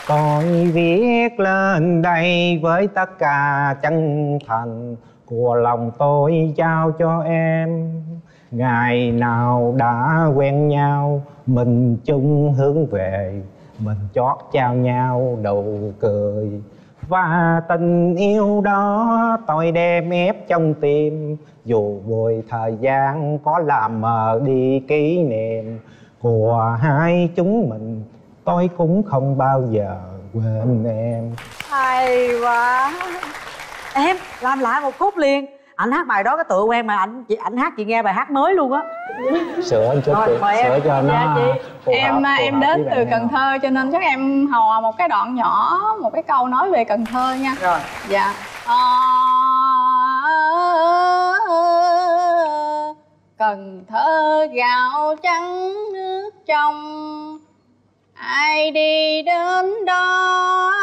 Tôi viết lên đây với tất cả chân thành của lòng tôi trao cho em. Ngày nào đã quen nhau, mình chung hướng về, mình chót trao nhau nụ cười. Và tình yêu đó tôi đem ép trong tim, dù vội thời gian có làm mờ đi kỷ niệm của hai chúng mình, tôi cũng không bao giờ quên em. Hay quá. Em làm lại một khúc liền. Anh hát bài đó cái tựa quen mà anh hát chị nghe bài hát mới luôn á. Sửa anh chút chị, sửa cho nó. Dạ chị, em hợp đến từ Cần Thơ cho nên chắc em hò một cái đoạn nhỏ, một cái câu nói về Cần Thơ nha. Rồi. Dạ. Cần Thơ gạo trắng nước trong, ai đi đến đó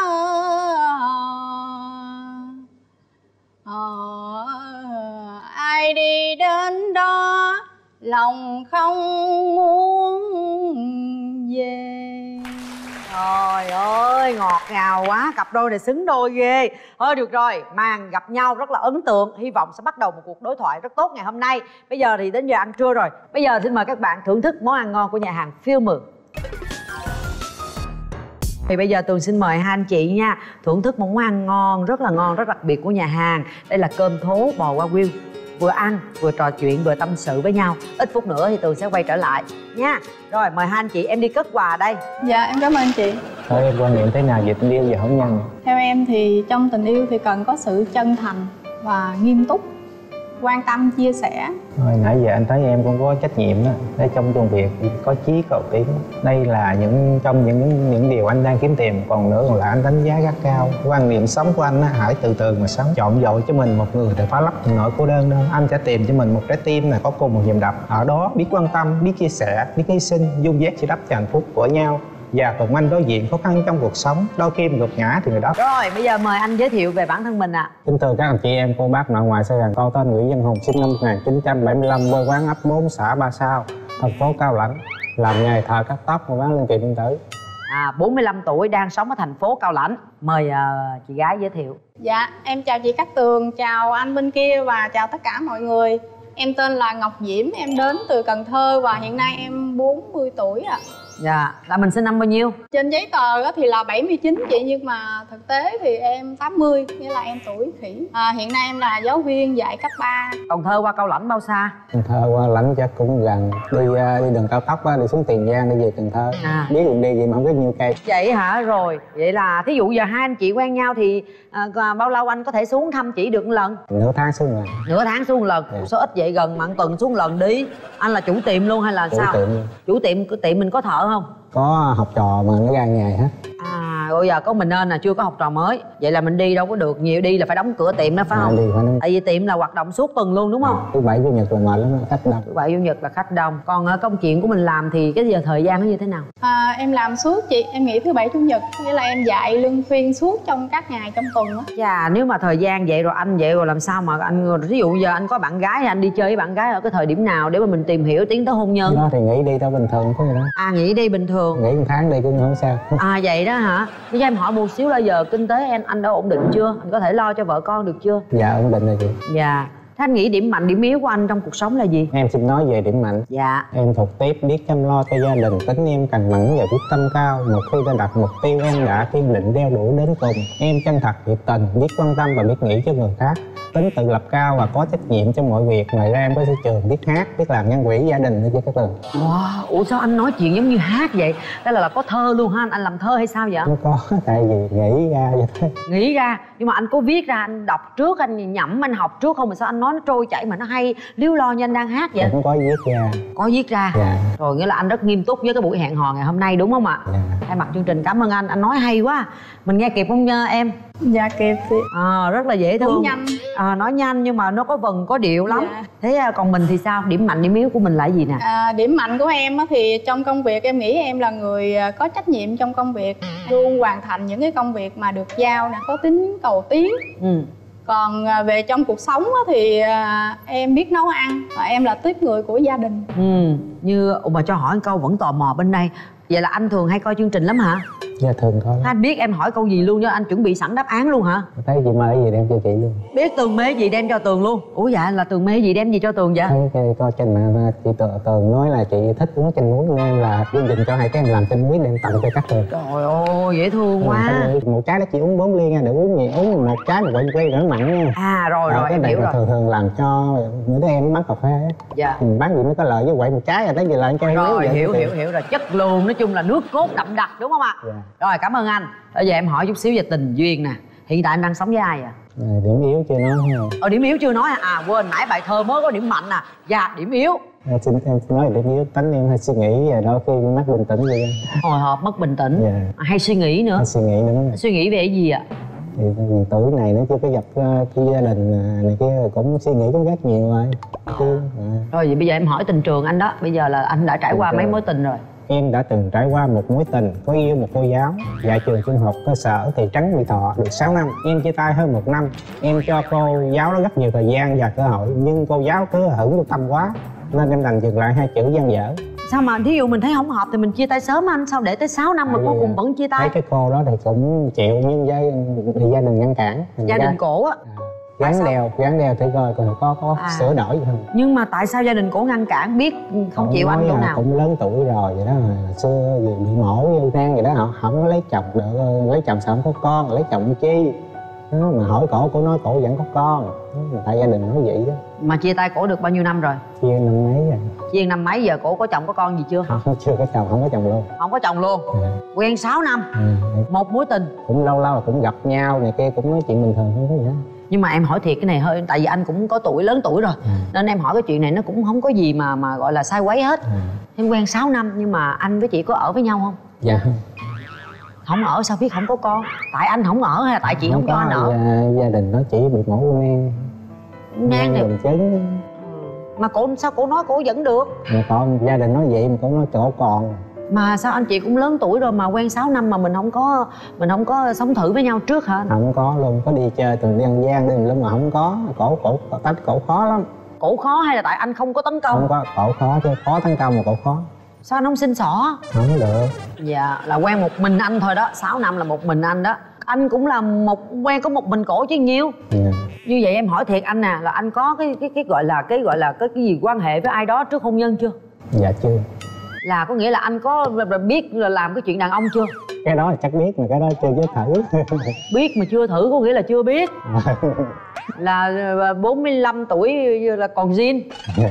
ai đi đến đó lòng không muốn về. Trời ơi, ngọt ngào quá, cặp đôi này xứng đôi ghê. Thôi được rồi, màn gặp nhau rất là ấn tượng. Hy vọng sẽ bắt đầu một cuộc đối thoại rất tốt ngày hôm nay. Bây giờ thì đến giờ ăn trưa rồi. Bây giờ xin mời các bạn thưởng thức món ăn ngon của nhà hàng Phiêu Mường. Thì bây giờ Tường xin mời hai anh chị nha, thưởng thức một món ăn ngon, rất là ngon, rất đặc biệt của nhà hàng. Đây là cơm thố bò qua Wagyu. Vừa ăn, vừa trò chuyện, vừa tâm sự với nhau. Ít phút nữa thì Tường sẽ quay trở lại nha. Rồi mời hai anh chị, em đi cất quà đây. Dạ em cảm ơn chị. Thôi em quan niệm thế nào về tình yêu và hôn nhân? Theo em thì trong tình yêu thì cần có sự chân thành và nghiêm túc, quan tâm, chia sẻ. Rồi nãy giờ anh thấy em cũng có trách nhiệm đó, để trong công việc có chí cầu tiến. Đây là trong những điều anh đang kiếm tìm. Còn nữa là anh đánh giá rất cao. Quan niệm sống của anh á, hãy từ từ mà sống. Chọn dội cho mình một người để phá lấp nỗi cô đơn đâu. Anh sẽ tìm cho mình một trái tim này có cùng một nhịp đập. Ở đó biết quan tâm, biết chia sẻ, biết hy sinh, dung vét sự đắp cho hạnh phúc của nhau. Và cùng anh đối diện khó khăn trong cuộc sống, đôi khi mình gục ngã thì người đó. Rồi bây giờ mời anh giới thiệu về bản thân mình ạ. Kính thưa các anh chị em, cô bác nội ngoại Sài Gòn, con tên Nguyễn Văn Hùng, sinh năm 1975, quê quán ấp 4 xã Ba Sao, thành phố Cao Lãnh, làm nghề thợ cắt tóc và bán linh kiện điện tử. 45 tuổi, đang sống ở thành phố Cao Lãnh. Mời chị gái giới thiệu. Dạ em chào chị Cát Tường, chào anh bên kia và chào tất cả mọi người. Em tên là Ngọc Diễm, em đến từ Cần Thơ và hiện nay em 40 tuổi ạ. Dạ, là mình sinh năm bao nhiêu? Trên giấy tờ thì là 79 chị, nhưng mà thực tế thì em 80, nghĩa là em tuổi khỉ. Hiện nay em là giáo viên dạy cấp 3. Cần Thơ qua Cao Lãnh bao xa? Cần Thơ qua Lãnh chắc cũng gần. Đi đường cao tốc đi xuống Tiền Giang đi về Cần Thơ. Biết đường đi vậy mà không biết nhiêu cây. Vậy hả? Rồi, vậy là thí dụ giờ hai anh chị quen nhau thì bao lâu anh có thể xuống thăm chị được một lần? Nửa tháng xuống lần. Nửa tháng xuống một lần. Số ít vậy, gần mà tuần xuống lần đi. Anh là chủ tiệm luôn hay là sao? Chủ tiệm mình có thợ không? Có học trò mà nó ra nghề hết. Bây giờ có mình nên là chưa có học trò mới. Vậy là mình đi đâu có được, nhiều đi là phải đóng cửa tiệm đó phải không? Đi phải đóng. Tại vì tiệm là hoạt động suốt tuần luôn đúng không? Thứ bảy chủ nhật là mệt lắm, khách đông. Thứ bảy chủ nhật là khách đông. Còn công chuyện của mình làm thì cái giờ thời gian nó như thế nào? Em làm suốt chị, em nghỉ thứ bảy chủ nhật, nghĩa là em dạy luân phiên suốt trong các ngày trong tuần á. Dạ, nếu mà thời gian vậy rồi anh vậy rồi làm sao mà anh, ví dụ giờ anh có bạn gái thì anh đi chơi với bạn gái ở cái thời điểm nào để mà mình tìm hiểu tiến tới hôn nhân? Đó thì nghỉ đi đâu bình thường thôi đó. Nghỉ đi bình thường. Nghỉ một tháng đi cũng không sao. Vậy đó hả? Bây giờ em hỏi một xíu là giờ kinh tế anh đã ổn định chưa? Anh có thể lo cho vợ con được chưa? Dạ ổn định rồi chị. Dạ. Thế anh nghĩ điểm mạnh, điểm yếu của anh trong cuộc sống là gì? Em xin nói về điểm mạnh. Dạ. Em thuộc tiếp biết chăm lo cho gia đình, tính em cằn mẫn và quyết tâm cao. Một khi đã đặt mục tiêu em đã kiên định đeo đuổi đến cùng. Em chân thật, nhiệt tình, biết quan tâm và biết nghĩ cho người khác. Tính tự lập cao và có trách nhiệm trong mọi việc. Ngoài ra em có sở trường biết hát, biết làm nhân quỹ gia đình nữa chứ các Tường. Wow, ủa sao anh nói chuyện giống như hát vậy? Đây là có thơ luôn ha, anh làm thơ hay sao vậy? Không có, tại vì nghĩ ra vậy thôi. Nghĩ ra, nhưng mà anh có viết ra, anh đọc trước, anh nhẩm, anh học trước không mà sao anh nói nó trôi chảy mà nó hay líu lo như anh đang hát vậy? Cũng có viết ra. Có viết ra. Dạ. Rồi nghĩa là anh rất nghiêm túc với cái buổi hẹn hò ngày hôm nay đúng không ạ? Dạ. Thay mặt chương trình cảm ơn anh nói hay quá. Mình nghe kịp không nha em? Dạ kịp chị. Rất là dễ thương. Nói nhanh. Nói nhanh nhưng mà nó có vần có điệu lắm. Dạ. Thế còn mình thì sao? Điểm mạnh điểm yếu của mình là gì nè? Điểm mạnh của em thì trong công việc em nghĩ em là người có trách nhiệm trong công việc, luôn hoàn thành những cái công việc mà được giao nè, có tính cầu tiến. Còn về trong cuộc sống thì em biết nấu ăn và em là tiếp người của gia đình. Như mà cho hỏi một câu vẫn tò mò bên đây, vậy là anh thường hay coi chương trình lắm hả? Dạ thường thôi. Anh biết em hỏi câu gì luôn cho anh chuẩn bị sẵn đáp án luôn hả? Thấy chị mê gì đem cho chị luôn. Biết Tường mê gì đem cho Tường luôn. Ủa dạ là Tường mê gì đem gì cho Tường vậy? Thấy cái coi trên mà chị Tường nói là chị thích uống chanh muối nên là Duyên định cho hai cái em làm chanh muối đem tặng cho các Tường. Trời ơi dễ thương quá. Một trái đó chị uống 4 ly nha, đừng uống nhiều, uống một trái mà quay đỡ mặn nha. À rồi em hiểu rồi. Thường làm cho những đứa em bán cà phê á. Dạ. Mình bán gì mới có lợi, với quậy một trái rồi tới giờ lại cho rồi hiểu rồi, chất lượng nói chung là nước cốt đậm đặc đúng không ạ? Dạ. Rồi cảm ơn anh. Bây giờ em hỏi chút xíu về tình duyên nè. Hiện tại em đang sống với ai à? Điểm yếu chưa nói ha. Điểm yếu chưa nói à? Quên nãy bài thơ mới có điểm mạnh à. Dạ điểm yếu. Em xin nói điểm yếu, tính em hay suy nghĩ và đôi khi mất bình tĩnh vậy. Hồi hộp mất bình tĩnh. Dạ. Hay suy nghĩ nữa. Hay suy nghĩ đúng rồi. Suy nghĩ về cái gì ạ? Thì tuổi này nó chưa có gặp cái gia đình này kia cũng suy nghĩ cũng rất nhiều rồi. Rồi vậy bây giờ em hỏi tình trường anh đó. Bây giờ là anh đã trải qua mấy mối tình rồi? Em đã từng trải qua một mối tình, có yêu một cô giáo dạy trường trung học cơ sở thị trấn Mỹ Thọ được 6 năm. Em chia tay hơn 1 năm. Em cho cô giáo đó rất nhiều thời gian và cơ hội, nhưng cô giáo cứ hững vô tâm quá nên em đành dừng lại 2 chữ dang dở. Sao mà thí dụ mình thấy không hợp thì mình chia tay sớm anh, sao để tới 6 năm mà cuối cùng vẫn chia tay? Thấy cái cô đó thì cũng chịu nhưng gia đình ngăn cản. Gia đình cổ á. Gắn đeo thử coi có sửa đổi gì không. Nhưng mà tại sao gia đình cổ ngăn cản, biết không chịu anh chỗ nào? Cũng lớn tuổi rồi vậy đó, xưa gì bị mổ yêu nang vậy đó, họ không có lấy chồng được, lấy chồng sao không có con, lấy chồng chi đó, mà hỏi cổ nói cổ vẫn có con, tại gia đình nói vậy đó. Mà chia tay cổ được bao nhiêu năm rồi? Chia năm mấy rồi. Chia năm mấy giờ cổ có chồng có con gì chưa? Không, chưa có chồng, không có chồng luôn. Không có chồng luôn. Quen 6 năm. Một mối tình. Cũng lâu là cũng gặp nhau này kia, cũng nói chuyện bình thường không có gì hết. Nhưng mà em hỏi thiệt cái này hơi, tại vì anh cũng có tuổi, lớn tuổi rồi, nên em hỏi cái chuyện này nó cũng không có gì mà gọi là sai quấy hết. Em quen 6 năm nhưng mà anh với chị có ở với nhau không? Dạ không. Không ở sao biết không có con? Tại anh không ở hay là tại chị không cho anh ở? Gia đình nó chỉ bị mổ nang. Nang thì đồng chứng. Mà cổ sao cổ nói cổ vẫn được? Mà còn gia đình nói vậy mà cổ nói chỗ còn. Mà sao anh chị cũng lớn tuổi rồi mà quen 6 năm mà mình không có sống thử với nhau trước hả? Không có luôn, có đi chơi từng đi ăn gian đi luôn mà không có. Cổ khó lắm. Cổ khó hay là tại anh không có tấn công? Không có, cổ khó chứ, khó tấn công mà cổ khó. Sao anh không xin xỏ? Không có được. Dạ là quen một mình anh thôi đó, 6 năm là một mình anh đó. Anh cũng là quen có một mình cổ chứ nhiêu. Như vậy em hỏi thiệt anh nè, là anh có cái gọi là cái gì quan hệ với ai đó trước hôn nhân chưa? Dạ chưa. Là có nghĩa là anh có biết là làm cái chuyện đàn ông chưa? Cái đó là chắc biết mà cái đó chưa thử. Biết mà chưa thử có nghĩa là chưa biết. Là 45 tuổi là còn zin.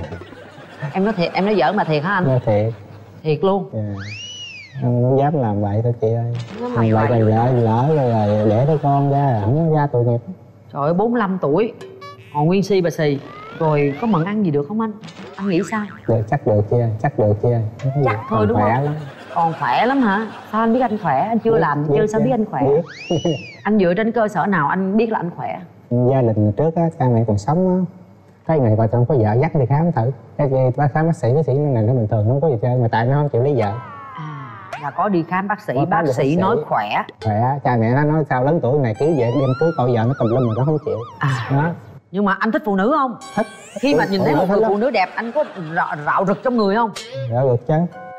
Em nói thiệt, em nói giỡn mà thiệt hả anh? Nói thiệt. Thiệt luôn. Anh không dám làm vậy thôi chị ơi. Làm vậy là lỡ rồi đẻ đứa con ra không ra tội nghiệp. Trời ơi 45 tuổi còn nguyên si bà xì rồi, có mận ăn gì được không anh? Anh nghĩ sao? Được, chắc được chị ơi, chắc được chị ơi. Chắc thôi đúng không? Lắm. Còn khỏe lắm hả? Sao anh biết anh khỏe? Anh chưa làm gì chơi sao biết anh khỏe? Anh dựa trên cơ sở nào anh biết là anh khỏe? Gia đình trước á, cha mẹ còn sống á, thấy ngày vợ chồng có vợ dắt đi khám thử. Cái bác khám bác sĩ này nó bình thường không có gì chơi mà tại nó không chịu lấy vợ. Là có đi khám bác sĩ, bác sĩ nói khỏe. Khỏe, cha mẹ nó nói sao lớn tuổi này cưới về đem cưới cậu vợ nó tùm lum mà nó không chịu. Đó. Nhưng mà anh thích phụ nữ không? Thích. Khi mà nhìn thấy một người phụ nữ đẹp anh có rạo rực trong người không? Rạo rực chứ.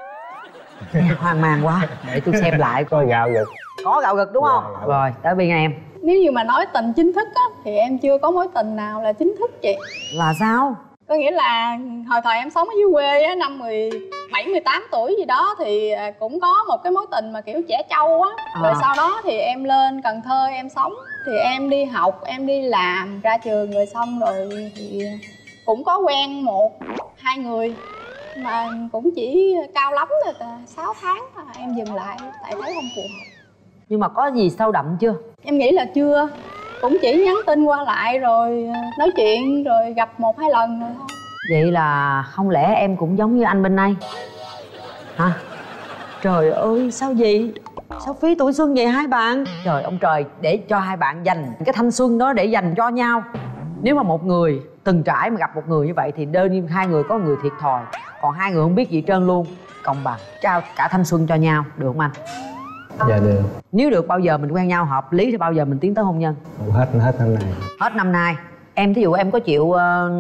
Hoang mang quá, để tôi xem lại. Có gạo rực. Có gạo rực đúng không? Rồi, tới bên em. Nếu như mà nói tình chính thức á thì em chưa có mối tình nào là chính thức chị. Là sao? Có nghĩa là hồi thời em sống ở dưới quê á, năm 17, 18 tuổi gì đó thì cũng có một cái mối tình mà kiểu trẻ trâu á. Rồi sau đó thì em lên Cần Thơ em sống. Thì em đi học, em đi làm, ra trường rồi xong rồi thì cũng có quen 1-2 người. Mà cũng chỉ cao lắm là 6 tháng em dừng lại tại thấy không phù hợp. Nhưng mà có gì sâu đậm chưa? Em nghĩ là chưa. Cũng chỉ nhắn tin qua lại rồi nói chuyện rồi gặp 1-2 lần rồi thôi. Vậy là không lẽ em cũng giống như anh bên này hả? Trời ơi sao vậy? Sao phí tuổi xuân vậy hai bạn? Trời ông trời, để cho hai bạn dành cái thanh xuân đó để dành cho nhau. Nếu mà một người từng trải mà gặp một người như vậy thì đơn hai người có người thiệt thòi, còn hai người không biết gì trơn luôn. Công bằng trao cả thanh xuân cho nhau, được không anh? Dạ được. Nếu được bao giờ mình quen nhau hợp lý thì bao giờ mình tiến tới hôn nhân? Hết năm nay. Hết năm nay. Em thí dụ em có chịu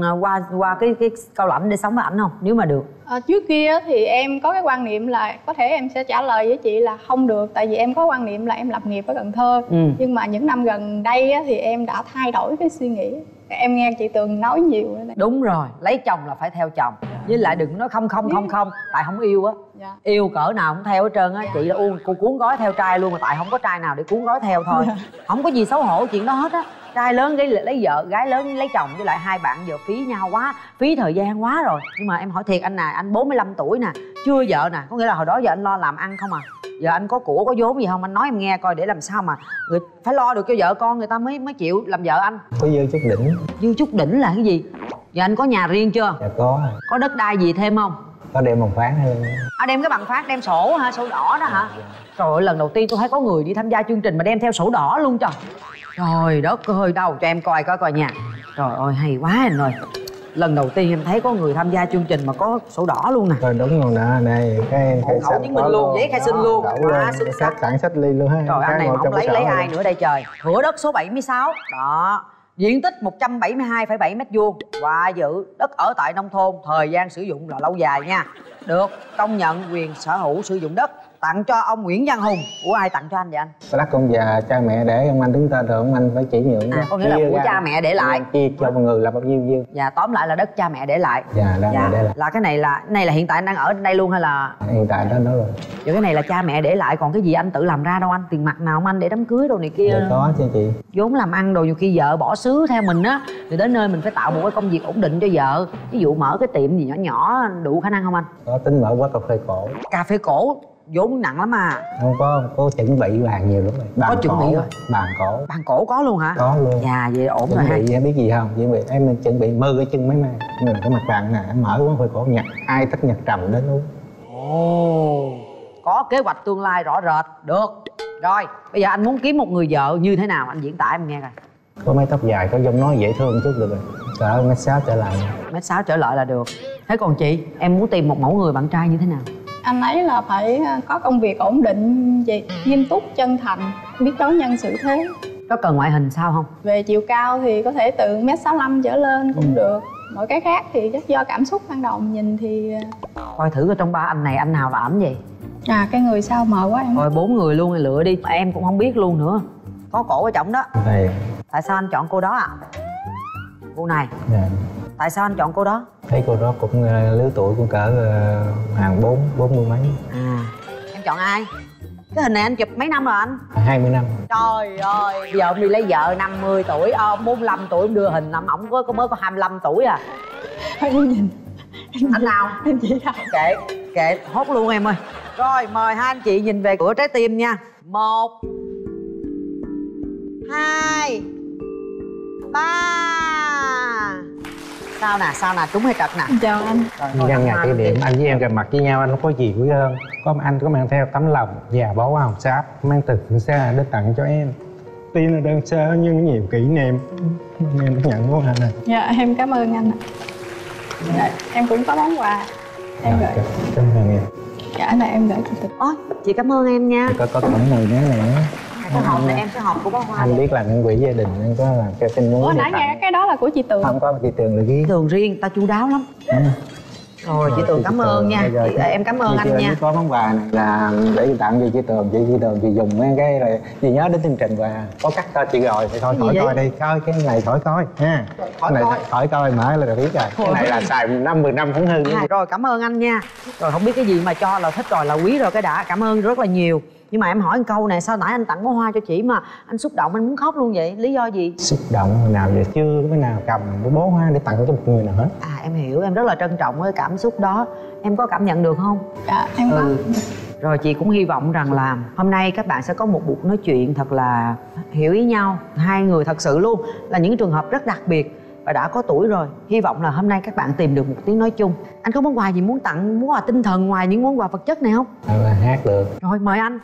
qua cái cao lãnh để sống với ảnh không, nếu mà được? Trước kia thì em có cái quan niệm là có thể em sẽ trả lời với chị là không được, tại vì em có quan niệm là em lập nghiệp ở Cần Thơ. Nhưng mà những năm gần đây thì em đã thay đổi cái suy nghĩ. Em nghe chị Tường nói nhiều nữa. Đúng rồi, lấy chồng là phải theo chồng, với lại đừng nói không, tại không yêu á. Yêu cỡ nào cũng theo hết trơn á. Chị là cô cuốn gói theo trai luôn, mà tại không có trai nào để cuốn gói theo thôi. Không có gì xấu hổ chuyện đó hết á. Trai lớn lấy vợ, gái lớn lấy chồng, với lại hai bạn giờ phí nhau quá, phí thời gian quá rồi. Nhưng mà em hỏi thiệt anh nè, anh 45 tuổi nè, chưa vợ nè, có nghĩa là hồi đó giờ anh lo làm ăn không à? Giờ anh có của có vốn gì không? Anh nói em nghe coi, để làm sao mà người phải lo được cho vợ con người ta mới chịu làm vợ anh. Có dư chút đỉnh. Dư chút đỉnh là cái gì? Giờ anh có nhà riêng chưa? Dạ có. Có đất đai gì thêm không? Có đem bằng phát hay đem cái bằng phát, đem sổ hả? Sổ đỏ đó hả? Trời ơi, lần đầu tiên tôi thấy có người đi tham gia chương trình mà đem theo sổ đỏ luôn trời. Trời đất ơi, đâu cho em coi nha. Trời ơi, hay quá anh ơi. Lần đầu tiên em thấy có người tham gia chương trình mà có sổ đỏ luôn nè. Rồi đúng rồi nè, này cái hộ khẩu chứng minh luôn, giấy khai sinh luôn. Sách tặng sách ly luôn ha. Trời, anh này mà không lấy ai nữa đây trời. Thửa đất số 76 đó, diện tích 172,7 m², và giữ đất ở tại nông thôn, thời gian sử dụng là lâu dài nha. Được công nhận quyền sở hữu sử dụng đất, tặng cho ông Nguyễn Văn Hùng. Của ai tặng cho anh vậy anh? Đất ông già cha mẹ để ông anh đứng tên rồi, ông anh phải chỉ nhượng. Có nghĩa là của cha mẹ để lại, chia cho mọi người là bao nhiêu dư. Dạ, tóm lại là đất cha mẹ để lại. Dạ, để lại. Là cái này là hiện tại anh đang ở đây luôn hay là hiện tại đó rồi? Giờ cái này là cha mẹ để lại, còn cái gì anh tự làm ra đâu anh? Tiền mặt nào ông anh để đám cưới đồ này kia? Dạ, có chứ chị. Vốn làm ăn đồ, nhiều khi vợ bỏ xứ theo mình á, thì đến nơi mình phải tạo một cái công việc ổn định cho vợ. Ví dụ mở cái tiệm gì nhỏ nhỏ đủ khả năng không anh? Có tính mở quán cà phê cổ. Cà phê cổ vốn nặng lắm à? Không có chuẩn bị bàn nhiều lắm rồi. Bàn có chuẩn bị rồi. Bàn cổ có luôn hả? Có luôn. Dạ, vậy ổn rồi ha. Chuẩn bị em biết gì không? Chuẩn bị em chuẩn bị mơ cái chân mấy mai, như là cái mặt bàn nè, em mở quán cà phê cổ, nhặt ai thích nhặt trầm đến luôn. Ồ, có kế hoạch tương lai rõ rệt. Được rồi, bây giờ anh muốn kiếm một người vợ như thế nào, anh diễn tả em nghe coi. Có mái tóc dài, có giọng nói dễ thương chút được rồi. Cỡ 1m6 trở lại. 1m6 trở lại là được. Thế còn chị, em muốn tìm một mẫu người bạn trai như thế nào? Anh ấy là phải có công việc ổn định, chị, nghiêm túc, chân thành, biết đối nhân xử thế. Có cần ngoại hình sao không? Về chiều cao thì có thể từ 1m65 trở lên cũng được. Mọi cái khác thì chắc do cảm xúc ban đầu nhìn thì... Coi thử ở trong ba anh này anh nào là ảnh vậy? Cái người sao mờ quá em. Coi 4 người luôn thì lựa đi, em cũng không biết luôn nữa. Có cổ ở trọng đó. Đây. Tại sao anh chọn cô đó à? Cô này. Dạ. Tại sao anh chọn cô đó? Thấy cô đó cũng lứa tuổi cũng cỡ hàng 40 mấy. Em chọn ai? Cái hình này anh chụp mấy năm rồi anh? 20 năm. Trời ơi, bây giờ ông đi lấy vợ 50 tuổi, 45 tuổi ông đưa hình năm ổng mới có 25 tuổi à. Em nhìn. Anh nào? Em chỉ đâu. Kệ, hốt luôn em ơi. Rồi, mời hai anh chị nhìn về cửa trái tim nha. 1 2 3. Sao nè, trúng hay trật nè? Chào anh. Nhân ngày kỷ niệm anh với em gặp mặt với nhau, anh có gì quý hơn. Có anh có mang theo tấm lòng và bó hoa hồng sáp mang từ phương xa để tặng cho em. Tuy là đơn sơ nhưng nhiều kỷ niệm. Em nhận của anh này. Dạ, em cảm ơn anh ạ. Dạ, em cũng có món quà em gửi. Cảm ơn em. Dạ, này em gửi chị Tường. Ôi, chị cảm ơn em nha. Có tấm này nữa. Cái hộp này em, cái hộp của bó hoa. Anh biết là nhân quỹ gia đình, anh có làm cho tin muốn. Nãy nghe cái đó là của chị Tường. Không có, chị Tường là ghi. Tường riêng, ta chu đáo lắm. Rồi, chị Tường cảm ơn nha. Em cảm ơn anh nha. Có món quà này là để tặng cho chị Tường. Chị Tường chị dùng mấy cái này, chị nhớ đến chương trình và có cắt tên chị rồi thì thôi khỏi coi đi, coi cái này khỏi coi ha. Cái này khỏi coi mở là biết rồi. Cái này là xài 5-10 năm không hư. Rồi, cảm ơn anh nha. Rồi không biết cái gì mà cho là thích rồi là quý rồi cái đã. Cảm ơn rất là nhiều. Nhưng mà em hỏi một câu này, sao nãy anh tặng bó hoa cho chị mà anh xúc động, anh muốn khóc luôn vậy? Lý do gì? Xúc động hồi nào vậy? Chưa có nào cầm một bó hoa để tặng cho một người nào hết. Em hiểu, em rất là trân trọng cái cảm xúc đó. Em có cảm nhận được không? Dạ, em có. Rồi chị cũng hy vọng rằng là hôm nay các bạn sẽ có một cuộc nói chuyện thật là hiểu ý nhau. Hai người thật sự luôn là những trường hợp rất đặc biệt và đã có tuổi rồi. Hy vọng là hôm nay các bạn tìm được một tiếng nói chung. Anh có món quà gì muốn tặng, món quà tinh thần ngoài những món quà vật chất này không? Hát được. Rồi, mời anh.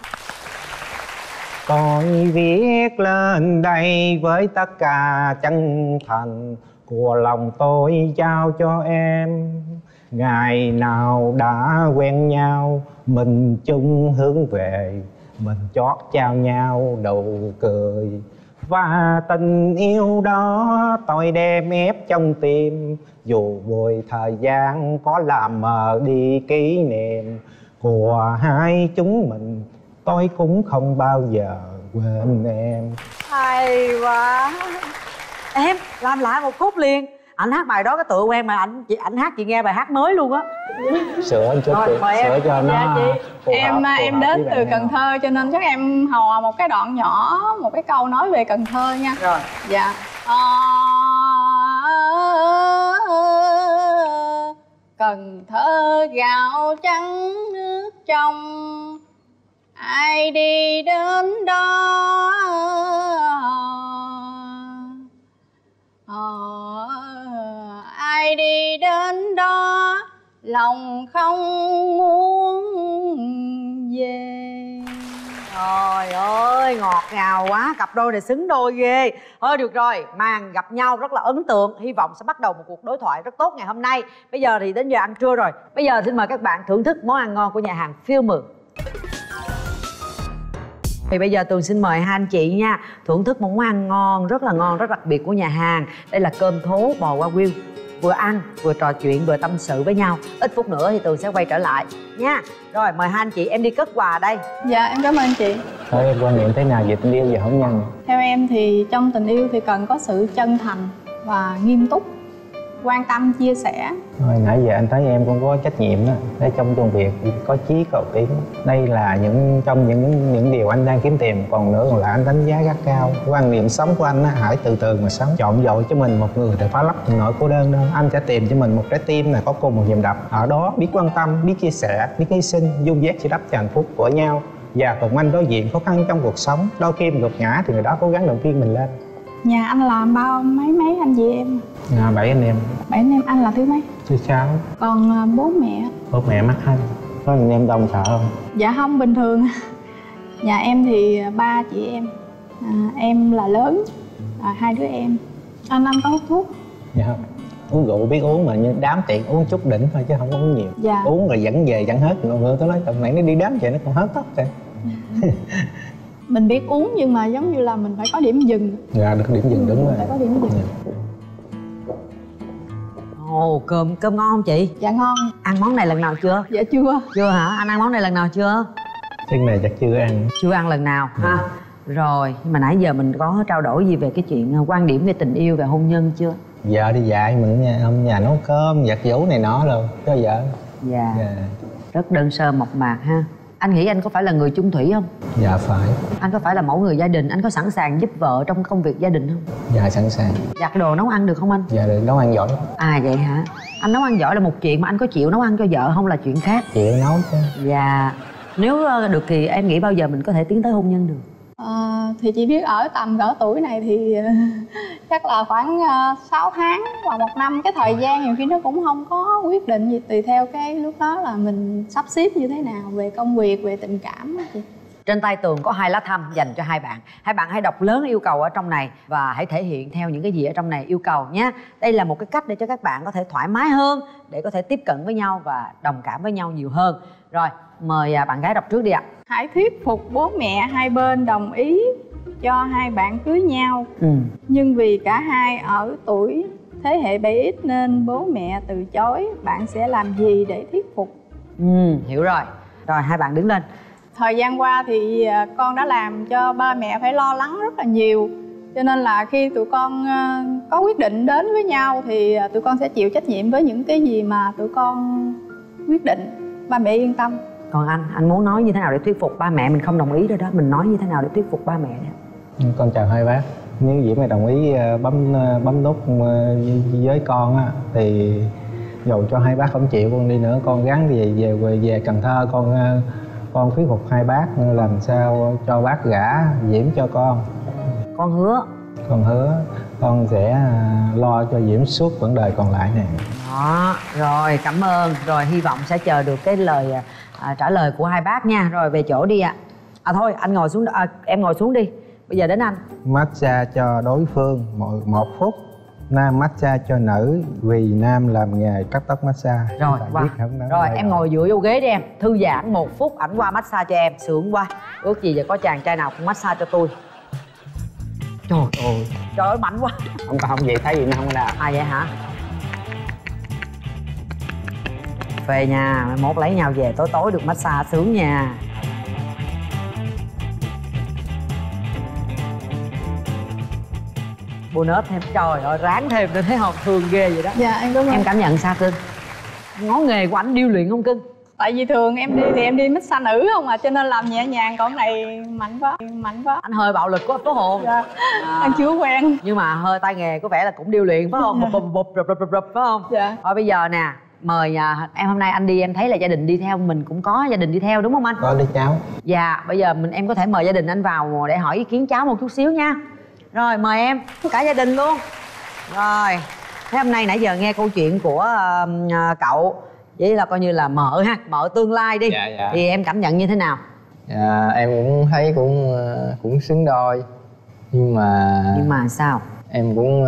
Tôi viết lên đây với tất cả chân thành của lòng tôi trao cho em. Ngày nào đã quen nhau, mình chung hướng về, mình chót trao nhau nụ cười. và tình yêu đó tôi đem ép trong tim. Dù vội thời gian có làm mờ đi kỷ niệm của hai chúng mình, tôi cũng không bao giờ quên em. Hay quá. Em làm lại một khúc liền. Anh hát bài đó cái tựa quen mà anh hát chị nghe bài hát mới luôn á. Sửa anh chút chị, sửa cho nó phù hợp, em đến từ Cần Thơ cho nên chắc em hò một cái đoạn nhỏ, một cái câu nói về Cần Thơ nha. Rồi. Dạ. Cần Thơ gạo trắng nước trong, ai đi đến đó ai đi đến đó lòng không muốn về. Trời ơi, ngọt ngào quá, cặp đôi này xứng đôi ghê. Thôi được rồi, màn gặp nhau rất là ấn tượng. Hy vọng sẽ bắt đầu một cuộc đối thoại rất tốt ngày hôm nay. Bây giờ thì đến giờ ăn trưa rồi. Bây giờ xin mời các bạn thưởng thức món ăn ngon của nhà hàng Phiêu Mường. Thì bây giờ Tường xin mời hai anh chị nha, thưởng thức một món ăn ngon, rất đặc biệt của nhà hàng. Đây là cơm thố bò qua Will. Vừa ăn, vừa trò chuyện, vừa tâm sự với nhau. Ít phút nữa thì Tường sẽ quay trở lại nha. Rồi mời hai anh chị, em đi cất quà đây. Dạ em cảm ơn chị. Thôi em quan niệm thế nào về tình yêu và hôn nhân? Theo em thì trong tình yêu thì cần có sự chân thành và nghiêm túc, quan tâm, chia sẻ. Rồi, nãy giờ anh thấy em cũng có trách nhiệm đó, để trong công việc có chí cầu tiến. Đây là trong những điều anh đang kiếm tìm. Còn nữa còn lại anh đánh giá rất cao. Quan niệm sống của anh á, hãy từ từ mà sống. Chọn dội cho mình một người để phá lấp nỗi cô đơn đâu. Anh sẽ tìm cho mình một trái tim này có cùng một nhịp đập. Ở đó biết quan tâm, biết chia sẻ, biết hy sinh, dung vét chỉ đắp cho hạnh phúc của nhau. Và cùng anh đối diện khó khăn trong cuộc sống. Đôi khi mình gục ngã thì người đó cố gắng động viên mình lên. Nhà anh làm bao mấy anh chị em? 7 anh em. 7 anh em, anh là thứ mấy? Thứ 6. Còn bố mẹ? Bố mẹ mắc anh. Có anh em đông sợ không? Dạ không, bình thường. Nhà em thì 3 chị em. Em là lớn, 2 đứa em. Anh có hút thuốc? Dạ không. Uống rượu biết uống mà như đám tiệc uống chút đỉnh thôi chứ không uống nhiều. Dạ. Uống rồi dẫn về dẫn hết. Rồi tôi nói tầm này nó đi đám về nó còn hết tóc rồi. Mình biết uống nhưng mà giống như là mình phải có điểm dừng. Dạ được điểm dừng đúng rồi. Phải có điểm dừng. Ồ, cơm ngon không chị? Dạ ngon. Ăn món này lần nào chưa? Dạ chưa. Chưa hả? Anh ăn món này lần nào chưa? Cái này chắc chưa ăn. Chưa ăn lần nào ha. Rồi, nhưng mà nãy giờ mình có trao đổi gì về cái chuyện quan điểm về tình yêu, về hôn nhân chưa? Vợ đi dạy mình nhà nấu cơm, giặt giũ này nọ rồi cho vợ. Dạ. Rất đơn sơ mộc mạc ha. Anh nghĩ anh có phải là người chung thủy không? Dạ phải. Anh có phải là mẫu người gia đình? Anh có sẵn sàng giúp vợ trong công việc gia đình không? Dạ sẵn sàng. Giặt đồ nấu ăn được không anh? Dạ được, nấu ăn giỏi. À vậy hả? Anh nấu ăn giỏi là một chuyện, mà anh có chịu nấu ăn cho vợ không là chuyện khác. Chịu nấu chứ. Dạ. Nếu được thì em nghĩ bao giờ mình có thể tiến tới hôn nhân được? Thì chị biết ở tầm cỡ tuổi này thì chắc là khoảng 6 tháng hoặc 1 năm. Cái thời gian nhiều khi nó cũng không có quyết định gì, tùy theo cái lúc đó là mình sắp xếp như thế nào về công việc, về tình cảm đó chị. Trên tay Tường có 2 lá thăm dành cho hai bạn. Hai bạn hãy đọc lớn yêu cầu ở trong này và hãy thể hiện theo những cái gì ở trong này yêu cầu nhé. Đây là một cái cách để cho các bạn có thể thoải mái hơn, để có thể tiếp cận với nhau và đồng cảm với nhau nhiều hơn. Rồi, mời bạn gái đọc trước đi ạ. Hãy thuyết phục bố mẹ hai bên đồng ý cho hai bạn cưới nhau. Nhưng vì cả hai ở tuổi thế hệ 7X nên bố mẹ từ chối. Bạn sẽ làm gì để thuyết phục? Hiểu rồi. Rồi, hai bạn đứng lên. Thời gian qua thì con đã làm cho ba mẹ phải lo lắng rất là nhiều. Cho nên là khi tụi con có quyết định đến với nhau thì tụi con sẽ chịu trách nhiệm với những cái gì mà tụi con quyết định. Ba mẹ yên tâm. Còn anh muốn nói như thế nào để thuyết phục ba mẹ mình không đồng ý rồi đó. Mình nói như thế nào để thuyết phục ba mẹ đó? Con chào hai bác. Nếu Diễm mày đồng ý bấm nút với con á, thì dù cho hai bác không chịu con đi nữa, con gắng về Cần Thơ, con thuyết phục hai bác làm sao cho bác gả Diễm cho con. Con hứa. Con hứa con sẽ lo cho Diễm suốt quãng đời còn lại này. Đó, rồi cảm ơn. Rồi hy vọng sẽ chờ được cái lời trả lời của hai bác nha. Rồi về chỗ đi ạ. Thôi anh ngồi xuống, em ngồi xuống đi. Bây giờ đến anh. Massage cho đối phương 1 phút. Nam massage cho nữ vì nam làm nghề cắt tóc massage. Rồi qua. Rồi em ngồi dựa vô ghế đi em. Thư giãn 1 phút, ảnh qua massage cho em. Sướng quá. Ước gì giờ có chàng trai nào cũng massage cho tôi. Trời ơi, trời ơi mạnh quá. Không vậy thấy gì nó không có đau. À vậy hả? Về nhà mai mốt lấy nhau về tối tối được massage sướng nha. Bonus thêm, trời ơi ráng thêm tôi thấy học thương ghê vậy đó. Dạ em cảm ơn. Em cảm nhận sao cưng? Ngón nghề của anh điêu luyện không cưng? Tại vì thường em đi thì em đi massage nữ không à, cho nên làm nhẹ nhàng, còn này mạnh quá, mạnh quá. Anh hơi bạo lực quá Tố Hồn. Dạ. Em chưa quen. Nhưng mà hơi tay nghề có vẻ là cũng điêu luyện phải không? Bụp bụp rụp rụp rụp phải không? Dạ. Thôi bây giờ nè, mời em hôm nay anh đi, em thấy là gia đình đi theo, mình cũng có gia đình đi theo đúng không anh? Có đứa cháu. Dạ, bây giờ em có thể mời gia đình anh vào để hỏi ý kiến cháu một chút xíu nha. Rồi mời em, cả gia đình luôn. Rồi, thế hôm nay nãy giờ nghe câu chuyện của cậu, vậy là coi như là mợ ha, mợ tương lai đi. Dạ. Thì em cảm nhận như thế nào? Dạ, em cũng thấy cũng xứng đôi. Nhưng mà sao? em cũng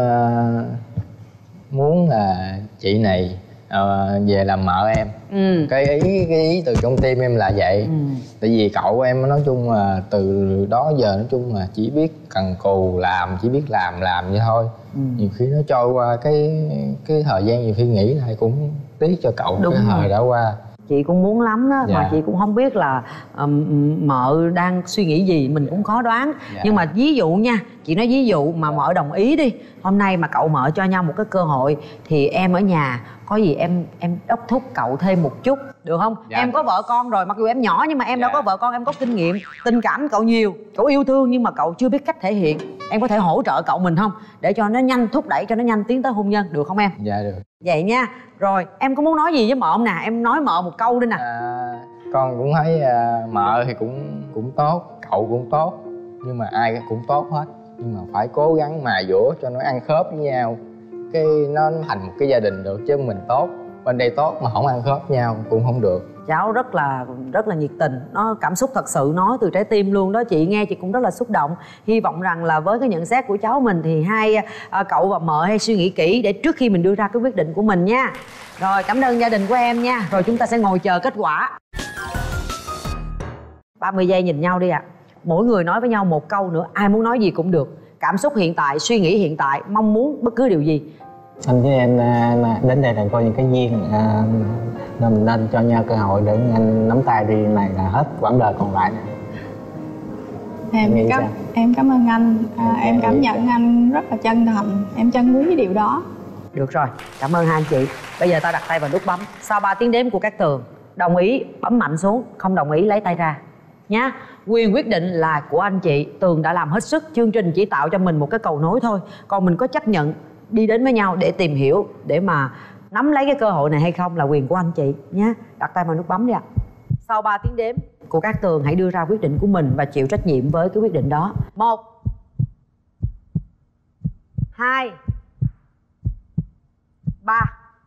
muốn là chị này về làm mợ em. Cái ý từ trong tim em là vậy. Tại vì cậu em nói chung là từ đó giờ nói chung là chỉ biết cần cù làm, chỉ biết làm vậy thôi. Nhiều khi nó trôi qua cái thời gian, nhiều khi nghĩ lại cũng tiếc cho cậu. Đúng cái thời đã qua. Chị cũng muốn lắm đó. Mà chị cũng không biết là mợ đang suy nghĩ gì, mình cũng khó đoán. Nhưng mà ví dụ nha, chị nói ví dụ mà mợ đồng ý đi, hôm nay mà cậu mợ cho nhau một cái cơ hội thì em ở nhà có gì em đốc thúc cậu thêm một chút được không? Em có vợ con rồi, mặc dù em nhỏ nhưng mà em đã có vợ con, em có kinh nghiệm, tình cảm cậu nhiều, cậu yêu thương nhưng mà cậu chưa biết cách thể hiện. Em có thể hỗ trợ cậu mình không, để cho nó nhanh, thúc đẩy cho nó nhanh tiến tới hôn nhân, được không em? Dạ được. Vậy nha. Rồi em có muốn nói gì với mợ không nè? Em nói mợ một câu đi nè. Con cũng thấy mợ thì cũng tốt, cậu cũng tốt, nhưng mà ai cũng tốt hết. Nhưng mà phải cố gắng mài dũa cho nó ăn khớp với nhau, cái nó thành một cái gia đình được. Chứ mình tốt bên đây tốt mà không ăn khớp nhau cũng không được. Cháu rất là nhiệt tình, nó cảm xúc thật sự, nói từ trái tim luôn đó. Chị nghe chị cũng rất là xúc động. Hy vọng rằng là với cái nhận xét của cháu mình thì hai cậu và mợ hãy suy nghĩ kỹ để trước khi mình đưa ra cái quyết định của mình nha. Rồi cảm ơn gia đình của em nha. Rồi chúng ta sẽ ngồi chờ kết quả. 30 giây nhìn nhau đi ạ. Mỗi người nói với nhau một câu nữa, ai muốn nói gì cũng được. Cảm xúc hiện tại, suy nghĩ hiện tại, mong muốn bất cứ điều gì. Anh với em đến đây là coi những cái duyên, nên mình nên cho nhau cơ hội để anh nắm tay đi, này là hết quãng đời còn lại. Em cảm ơn anh. Em cảm nhận anh rất là chân thành, em trân quý cái điều đó. Được rồi, cảm ơn hai anh chị. Bây giờ ta đặt tay vào nút bấm. Sau 3 tiếng đếm của các Tường, đồng ý bấm mạnh xuống, không đồng ý lấy tay ra nhá. Quyền quyết định là của anh chị. Tường đã làm hết sức, chương trình chỉ tạo cho mình một cái cầu nối thôi. Còn mình có chấp nhận đi đến với nhau để tìm hiểu, để mà nắm lấy cái cơ hội này hay không là quyền của anh chị nhé. Đặt tay vào nút bấm đi ạ. Sau 3 tiếng đếm của các Tường, hãy đưa ra quyết định của mình và chịu trách nhiệm với cái quyết định đó. 1 2 3.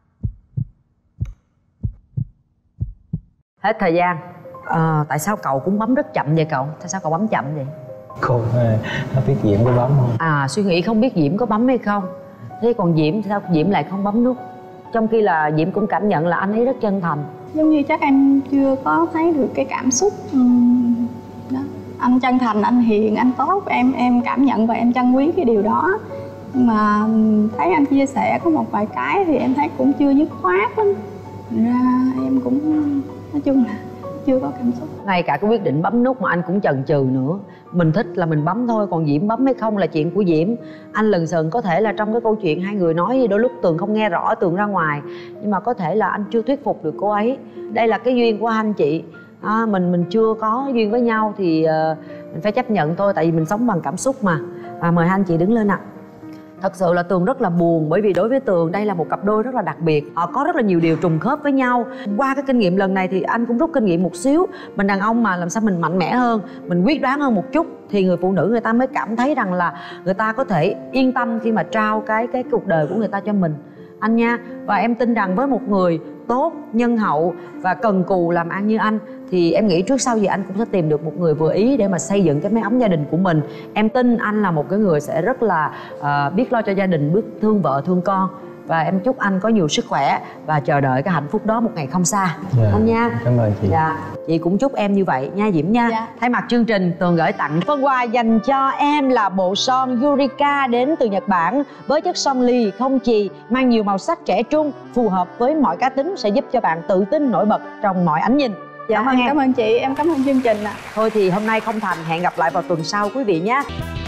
Hết thời gian. Tại sao cậu cũng bấm rất chậm vậy cậu? Tại sao cậu bấm chậm vậy? Cô nó biết Diễm có bấm không? Suy nghĩ không biết Diễm có bấm hay không. Thế còn Diễm thì sao Diễm lại không bấm nút? Trong khi là Diễm cũng cảm nhận là anh ấy rất chân thành. Giống như chắc em chưa có thấy được cái cảm xúc đó. Anh chân thành, anh hiền, anh tốt, em cảm nhận và em trân quý cái điều đó. Nhưng mà thấy anh chia sẻ có một vài cái thì em thấy cũng chưa dứt khoát lắm. Thành ra em cũng nói chung là chưa có cảm xúc. Ngay cả cái quyết định bấm nút mà anh cũng chần chừ nữa. Mình thích là mình bấm thôi, còn Diễm bấm hay không là chuyện của Diễm. Anh lừng sừng có thể là trong cái câu chuyện hai người nói đôi lúc Tường không nghe rõ, Tường ra ngoài, nhưng mà có thể là anh chưa thuyết phục được cô ấy. Đây là cái duyên của anh chị. Mình chưa có duyên với nhau thì mình phải chấp nhận thôi, tại vì mình sống bằng cảm xúc mà. Mời hai anh chị đứng lên ạ. Thật sự là Tường rất là buồn, bởi vì đối với Tường đây là một cặp đôi rất là đặc biệt. Họ có rất là nhiều điều trùng khớp với nhau. Qua cái kinh nghiệm lần này thì anh cũng rút kinh nghiệm một xíu. Mình đàn ông mà làm sao mình mạnh mẽ hơn, mình quyết đoán hơn một chút thì người phụ nữ người ta mới cảm thấy rằng là người ta có thể yên tâm khi mà trao cái cuộc đời của người ta cho mình anh nha. Và em tin rằng với một người tốt, nhân hậu và cần cù làm ăn như anh thì em nghĩ trước sau gì anh cũng sẽ tìm được một người vừa ý để mà xây dựng cái mái ấm gia đình của mình. Em tin anh là một cái người sẽ rất là biết lo cho gia đình, biết thương vợ thương con. và em chúc anh có nhiều sức khỏe và chờ đợi cái hạnh phúc đó một ngày không xa. Anh nha. Cảm ơn chị. Dạ. Chị cũng chúc em như vậy nha Diễm nha. Dạ. Thay mặt chương trình, Tường gửi tặng phần quà dành cho em là bộ son Eureka đến từ Nhật Bản với chất son lì không chì, mang nhiều màu sắc trẻ trung, phù hợp với mọi cá tính, sẽ giúp cho bạn tự tin nổi bật trong mọi ánh nhìn. Dạ, Cảm ơn em. Cảm ơn chị, em cảm ơn chương trình ạ. Thôi thì hôm nay không thành, hẹn gặp lại vào tuần sau quý vị nhé.